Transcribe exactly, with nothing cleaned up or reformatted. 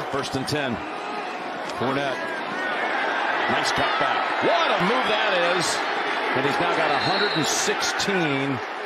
First and ten. Fournette. Nice cutback. What a move that is. And he's now got one hundred sixteen